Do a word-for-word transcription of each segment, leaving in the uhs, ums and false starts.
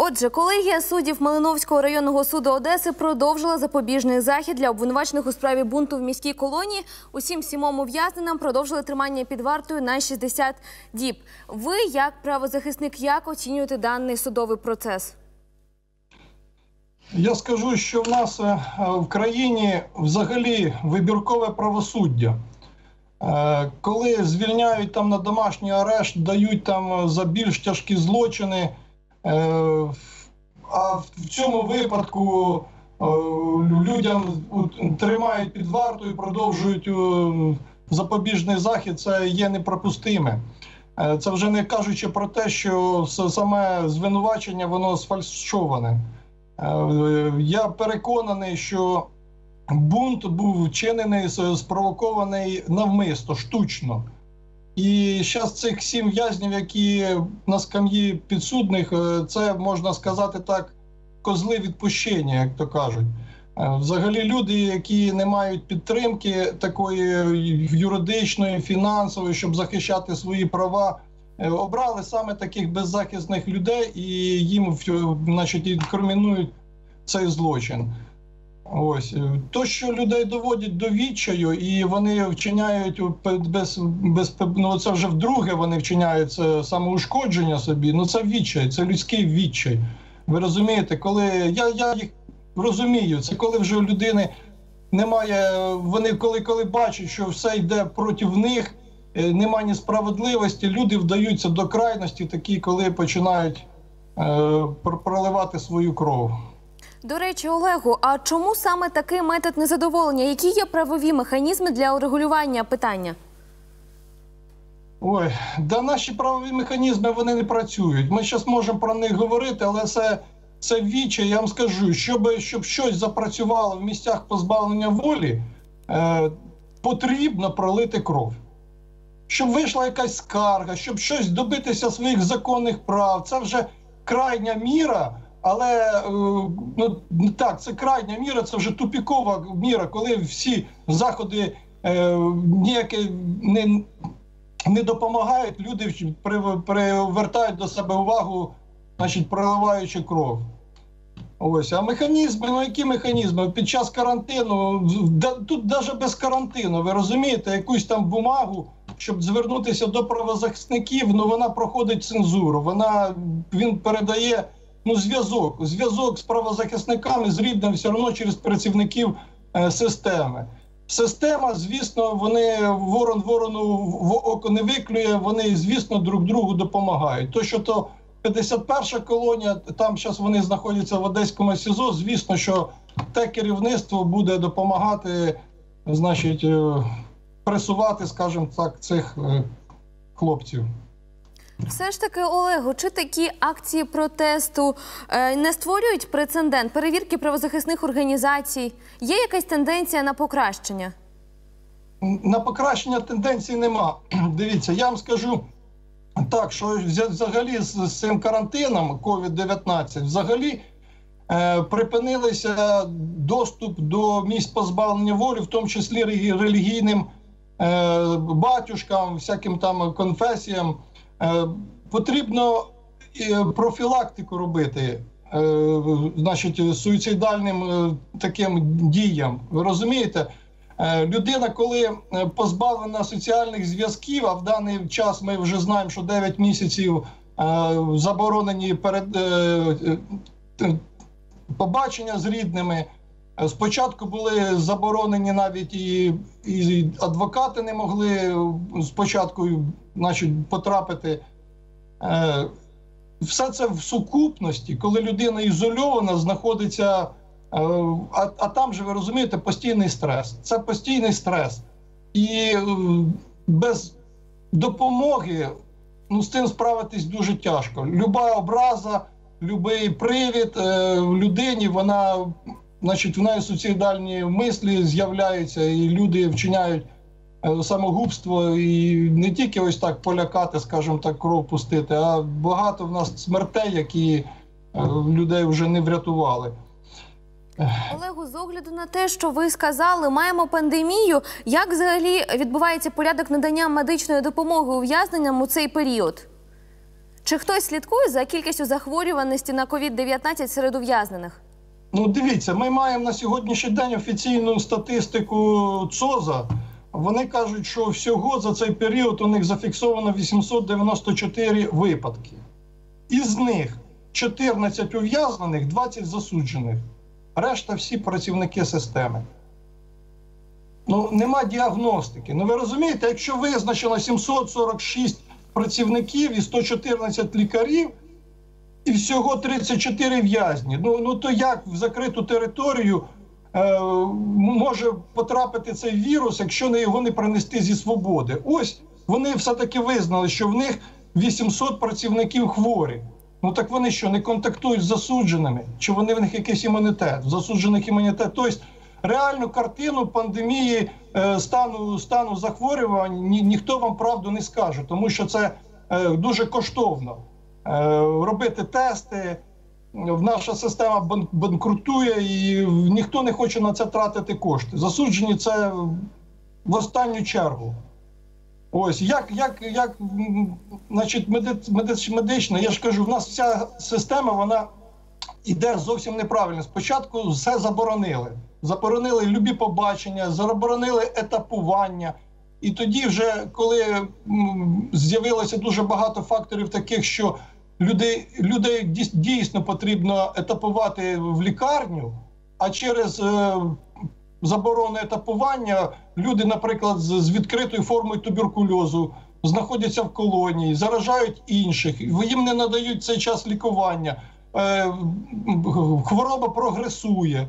Отже, колегія суддів Малиновського районного суду Одеси продовжила запобіжний захід для обвинувачених у справі бунту в міській колонії. Усім сімом ув'язненим продовжили тримання під вартою на шістдесят діб. Ви, як правозахисник, як оцінюєте даний судовий процес? Я скажу, що в нас в країні взагалі вибіркове правосуддя. Коли звільняють там на домашній арешт, дають там за більш тяжкі злочини, а в цьому випадку людям тримають під вартою, продовжують запобіжний захід, це є неприпустиме. Це вже не кажучи про те, що саме звинувачення, воно сфальшоване. Я переконаний, що бунт був вчинений, спровокований навмисно, штучно. І зараз цих сім в'язнів, які на скам'ї підсудних, це, можна сказати так, козли відпущення, як то кажуть. Взагалі люди, які не мають підтримки такої юридичної, фінансової, щоб захищати свої права, обрали саме таких беззахисних людей і їм, значить, інкримінують цей злочин. Ось. То, що людей доводять до відчаю і вони вчиняють без, без, ну це вже вдруге вони вчиняють це самоушкодження собі, ну це відчай, це людський відчай. Ви розумієте, коли, я, я їх розумію, це коли вже у людини немає, вони коли, коли бачать, що все йде проти них, немає ні справедливості, люди вдаються до крайності такі, коли починають е, проливати свою кров. До речі, Олегу, а чому саме такий метод незадоволення? Які є правові механізми для урегулювання питання? Ой, да наші правові механізми, вони не працюють. Ми зараз можемо про них говорити, але це, це відчай, я вам скажу, щоб, щоб щось запрацювало в місцях позбавлення волі, е, потрібно пролити кров. Щоб вийшла якась скарга, щоб щось добитися своїх законних прав. Це вже крайня міра. Але, ну так, це крайня міра, це вже тупікова міра, коли всі заходи е, ніякі не, не допомагають, люди привертають до себе увагу, значить, проливаючи кров. Ось. А механізми, ну які механізми? Під час карантину, да, тут навіть без карантину, ви розумієте, якусь там бумагу, щоб звернутися до правозахисників, ну вона проходить цензуру, вона, він передає, ну, зв'язок, зв'язок з правозахисниками, з рідним все одно через працівників е, системи. Система, звісно, вони, ворон ворону в око не виклює, вони, звісно, друг другу допомагають. То, що то п'ятдесят перша колонія, там зараз вони знаходяться в Одеському СІЗО, звісно, що те керівництво буде допомагати, значить, е, пресувати, скажімо так, цих е, хлопців. Все ж таки, Олегу, чи такі акції протесту е, не створюють прецедент перевірки правозахисних організацій? Є якась тенденція на покращення? На покращення тенденцій нема. Дивіться, я вам скажу так, що взагалі з, з цим карантином ковід дев'ятнадцять взагалі е, припинилися доступ до місць позбавлення волі, в тому числі релігійним е, батюшкам, всяким там конфесіям. Е, потрібно е, профілактику робити, е, значить, суїцидальним е, таким діям. Ви розумієте? Е, людина, коли позбавлена соціальних зв'язків, а в даний час ми вже знаємо, що дев'ять місяців е, заборонені перед, е, е, побачення з рідними. Спочатку були заборонені навіть і, і адвокати не могли спочатку, значить, потрапити. Е, все це в сукупності, коли людина ізольована, знаходиться, е, а, а там же, ви розумієте, постійний стрес. Це постійний стрес. І е, без допомоги, ну, з цим справитись дуже тяжко. Люба образа, любий привід е, людині, вона... Значить, в неї суїцидальні мислі з'являються, і люди вчиняють самогубство, і не тільки ось так полякати, скажімо так, кров пустити, а багато в нас смертей, які людей вже не врятували. Олегу, з огляду на те, що ви сказали, маємо пандемію, як взагалі відбувається порядок надання медичної допомоги ув'язненням у цей період? Чи хтось слідкує за кількістю захворюваності на ковід дев'ятнадцять серед ув'язнених? Ну, дивіться, ми маємо на сьогоднішній день офіційну статистику ЦОЗа. Вони кажуть, що всього за цей період у них зафіксовано вісімсот дев'яносто чотири випадки. Із них чотирнадцять ув'язнених, двадцять засуджених. Решта всі працівники системи. Ну, нема діагностики. Ну, ви розумієте, якщо визначено сімсот сорок шість працівників і сто чотирнадцять лікарів, і всього тридцять чотири в'язні, ну, ну то як в закриту територію е, може потрапити цей вірус, якщо не його не принести зі свободи? Ось, вони все-таки визнали, що в них вісімсот працівників хворі. Ну так вони що, не контактують з засудженими? Чи вони в них якийсь імунітет? В засуджених імунітет? Тобто реальну картину пандемії, е, стану, стану захворювань ні, ніхто вам правду не скаже, тому що це е, дуже коштовно. Е, робити тести, наша система бан, банкрутує і ніхто не хоче на це тратити кошти. Засуджені це в останню чергу. Ось, як, як, як значить, медич, медична, я ж кажу, в нас вся система, вона йде зовсім неправильно. Спочатку все заборонили. Заборонили любі побачення, заборонили етапування. І тоді вже, коли з'явилося дуже багато факторів таких, що людей, людей дійсно потрібно етапувати в лікарню, а через е, заборону етапування люди, наприклад, з, з відкритою формою туберкульозу знаходяться в колонії, заражають інших, їм не надають цей час лікування, е, хвороба прогресує.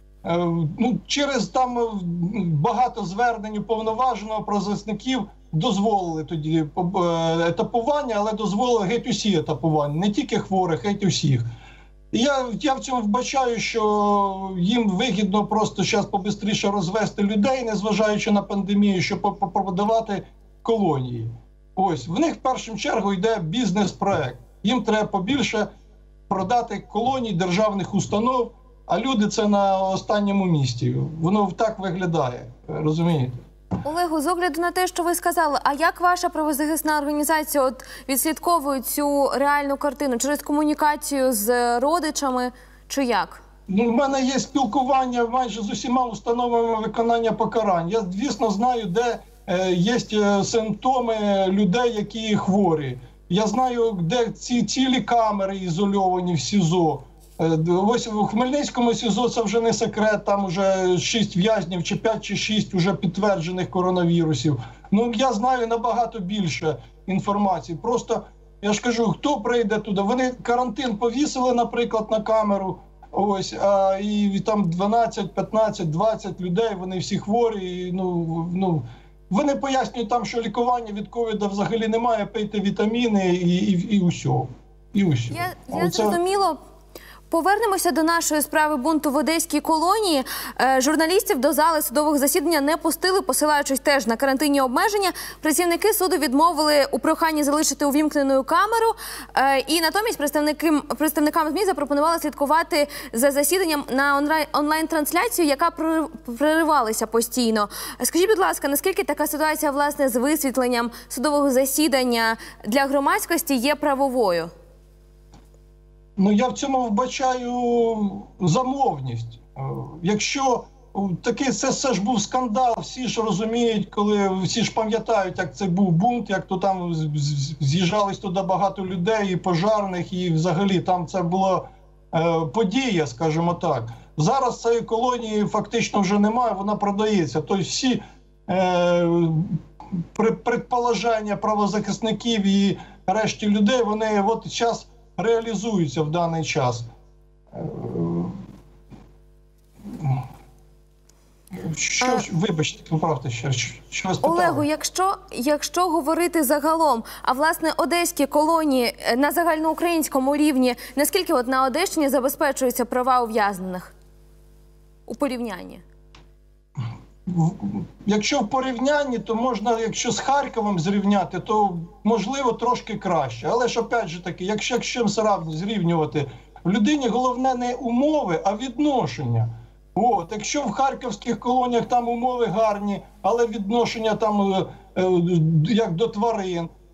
Ну, через там багато звернень уповноваженого правозахисників дозволили тоді етапування, але дозволили геть усі етапування, не тільки хворих, геть усіх. І я, я в цьому вбачаю, що їм вигідно просто зараз побистріше розвести людей, незважаючи на пандемію, щоб продавати колонії. Ось, в них в першу чергу йде бізнес-проект. Їм треба побільше продати колоній державних установ, а люди це на останньому місці. Воно так виглядає, розумієте? Олегу, з огляду на те, що ви сказали, а як ваша правозахисна організація от відслідковує цю реальну картину? Через комунікацію з родичами чи як? Ну, в мене є спілкування майже з усіма установами виконання покарань. Я, звісно, знаю, де е, є симптоми людей, які хворі. Я знаю, де ці цілі камери ізольовані в СІЗО. Ось у Хмельницькому СІЗО це вже не секрет, там вже шість в'язнів, чи п'ять, чи шість вже підтверджених коронавірусів. Ну, я знаю набагато більше інформації. Просто, я ж кажу, хто прийде туди? Вони карантин повісили, наприклад, на камеру, ось, а, і там дванадцять, п'ятнадцять, двадцять людей, вони всі хворі, і, ну, ну, вони пояснюють там, що лікування від ковіда взагалі немає, пийте вітаміни і, і, і усього. І усього. Я, я Оце... зрозуміло. Повернемося до нашої справи бунту в одеській колонії. Е, журналістів до зали судового засідання не пустили, посилаючись теж на карантинні обмеження. Працівники суду відмовили у проханні залишити увімкненою камеру. Е, і натомість представники, представникам ЗМІ запропонували слідкувати за засіданням на онлайн-трансляцію, яка проривалася постійно. Скажіть, будь ласка, наскільки така ситуація, власне, з висвітленням судового засідання для громадськості є правовою? Ну, я в цьому вбачаю замовність. Якщо такий, це все ж був скандал, всі ж розуміють, коли всі ж пам'ятають, як це був бунт, як то там з'їжджались туди багато людей, і пожарних, і взагалі там це була е, подія, скажімо так. Зараз цієї колонії фактично вже немає, вона продається. Тобто всі е, предположення правозахисників і решті людей, вони от зараз реалізуються в даний час. Що, а... Вибачте, поправте ще, що ви спитали? Олегу, якщо, якщо говорити загалом, а власне одеські колонії на загальноукраїнському рівні, наскільки от на Одещині забезпечуються права ув'язнених у порівнянні? Якщо в порівнянні, то можна, якщо з Харковом зрівняти, то можливо трошки краще. Але ж опять же таки, якщо з чим зрівнювати, в людині головне не умови, а відношення. От, якщо в харківських колоніях там умови гарні, але відношення там як до тварин,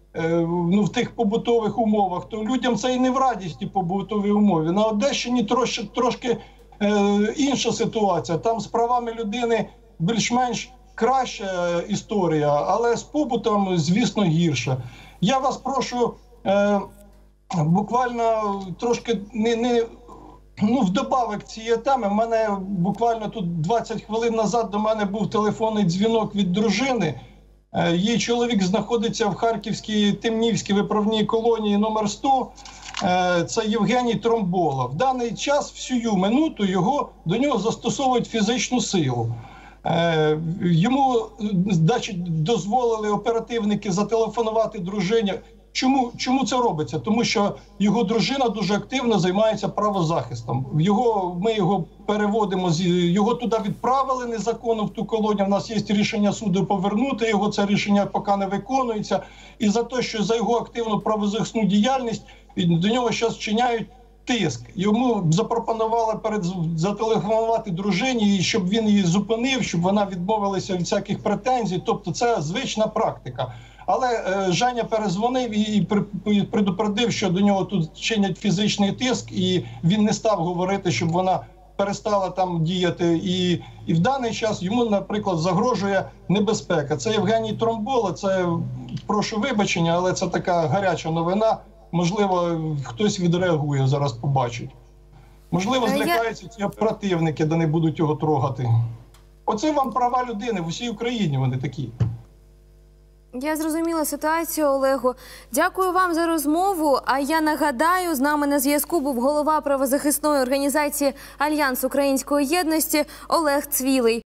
ну, в тих побутових умовах, то людям це і не в радість, ті побутові умови. На Одещині трошки, трошки е, інша ситуація. Там з правами людини більш-менш краща історія, але з побутом, звісно, гірше. Я вас прошу е, буквально трошки не, не ну, вдобавок цієї теми. В мене буквально тут двадцять хвилин назад до мене був телефонний дзвінок від дружини. Е, її чоловік знаходиться в Харківській Темнівській виправній колонії номер сто. Е, це Євгеній Тромбола. В даний час, всю минуту, його, до нього застосовують фізичну силу. Е, йому, значить, дозволили оперативники зателефонувати дружині. Чому, чому це робиться? Тому що його дружина дуже активно займається правозахистом. Його, ми його переводимо, його туди відправили незаконно в ту колонію. У нас є рішення суду повернути його, це рішення поки не виконується. І за те, що за його активну правозахисну діяльність до нього зараз вчиняють тиск. Йому запропонували перед зателефонувати дружині, щоб він її зупинив, щоб вона відмовилася від всяких претензій. Тобто це звична практика. Але е, Женя перезвонив і предупредив, що до нього тут чинять фізичний тиск, і він не став говорити, щоб вона перестала там діяти. І, і в даний час йому, наприклад, загрожує небезпека. Це Євгеній Тромбола, це, прошу вибачення, але це така гаряча новина. Можливо, хтось відреагує, зараз побачить. Можливо, злякаються ці оперативники, де не будуть його трогати. Оце вам права людини, в усій Україні вони такі. Я зрозуміла ситуацію, Олегу. Дякую вам за розмову. А я нагадаю, з нами на зв'язку був голова правозахисної організації «Альянс Української єдності» Олег Цвілий.